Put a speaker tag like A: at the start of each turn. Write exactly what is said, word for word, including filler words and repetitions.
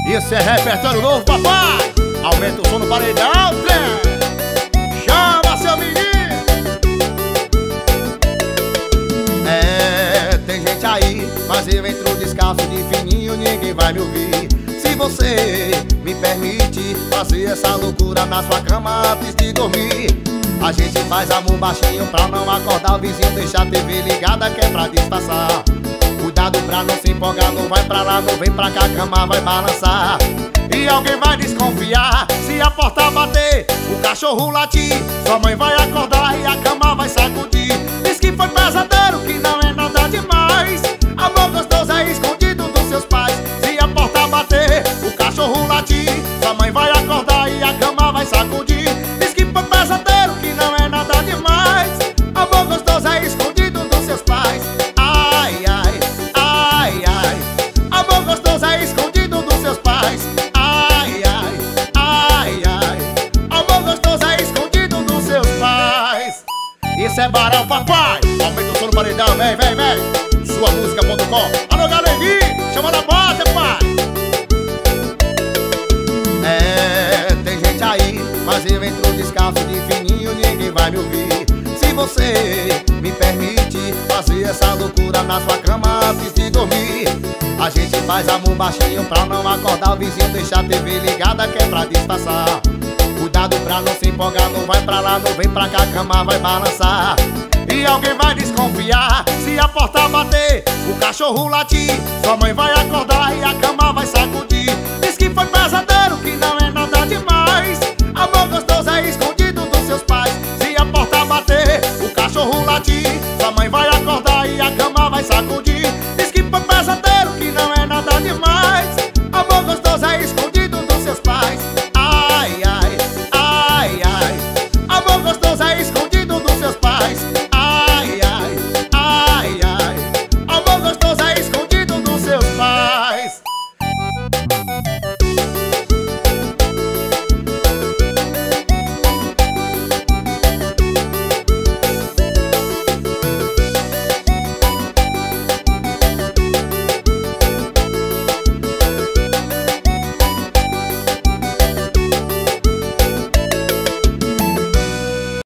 A: Isso é repertório novo, papai. Aumenta o som no paredão, trem. Chama seu menino. É, tem gente aí, mas eu entro descalço de fininho, ninguém vai me ouvir. Se você me permite fazer essa loucura na sua cama antes de dormir, a gente faz amor baixinho pra não acordar o vizinho, deixar a T V ligada que é pra disfarçar. Cuidado pra não se empolgar, não vai pra lá, não vem pra cá, a cama vai balançar. E alguém vai desconfiar se a porta bater, o cachorro latir, sua mãe vai acordar e a cama vai sacudir. Diz que foi pesadelo, que não é nada demais. Amor gostoso é escondido dos seus pais. Se a porta bater, o cachorro latir, sua mãe vai acordar e a cama vai sacudir. Diz que foi pesadelo, que não é nada demais. Amor gostoso é escondido dos seus pais. Ai, ai, ai, ai. Amor gostoso é escondido dos seus pais. Ai, ai, ai, ai. Amor gostoso é escondido dos seus pais. Isso é barão, papai. Aumenta o som no paredão, vem, vem, vem. Sua música ponto com. Alô, galerinha, chama na bota, pai. É, tem gente aí, mas eu entro descalço de fininho, ninguém vai me ouvir. Se você me permite fazer essa loucura na sua cama antes de dormir, a gente faz amor baixinho pra não acordar o vizinho, deixar a T V ligada que é pra disfarçar. Cuidado pra não se empolgar, não vai pra lá, não vem pra cá, a cama vai balançar. E alguém vai desconfiar se a porta bater, o cachorro latir, sua mãe vai acordar e a cama vai sair.